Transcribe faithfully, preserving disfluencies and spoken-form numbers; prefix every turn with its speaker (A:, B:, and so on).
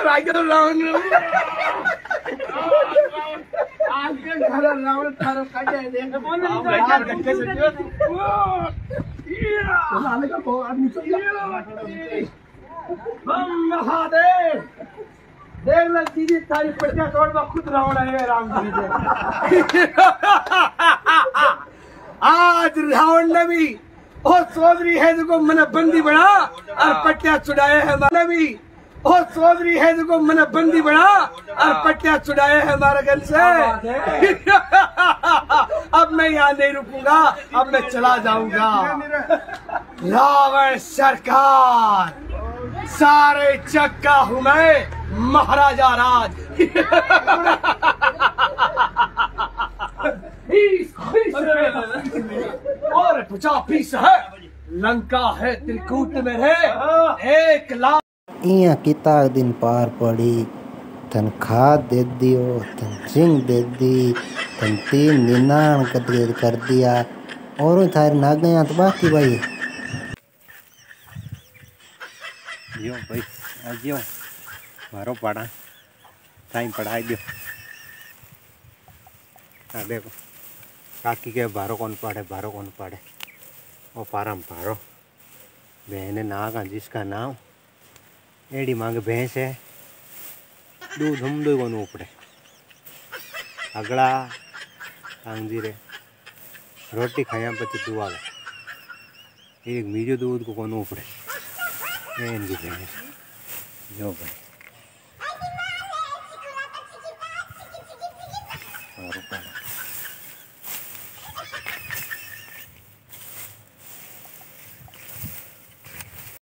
A: rigor Ravan आगे घर रावण थारो काटे दे लाने का बहुत आदमी हम महादेव देख ले दीदी तारी पटिया तोड़ में खुद रावण आए राम जी से आज रावण ने भी और चौधरी है जो मैंने बंदी बना और पटिया छुड़ाए है नबी और चौधरी है जो मैंने बंदी बना और पटिया छुड़ाए है हमारे घर से अब मैं यहाँ नहीं रुकूंगा अब मैं चला जाऊंगा रावण सरकार सारे चक्का हूँ मैं महाराजा राज और पचास पीस है लंका है त्रिकूट में है एक लाख
B: इया किता दिन पार पड़ी तन खाद दे दियो तन सिंह दे दी तन तीन निनान कदर कर दिया और थारे ना गया तो बाकी भाई
C: यो भाई आजियो मारो पढ़ा टाइम पढ़ाई दियो आ देखो काकी के बारो कौन पढ़े बारो कौन पढ़े वो पारम पारो बहने नागा जिसका नाम एड़ी मांगे भैंस है दूध हम दो कौन उपड़े अगला टांगजी रे रोटी खाया पची तू आ एक मीडियो दूध को कौन उपड़े इनकी भैंस जो भाई और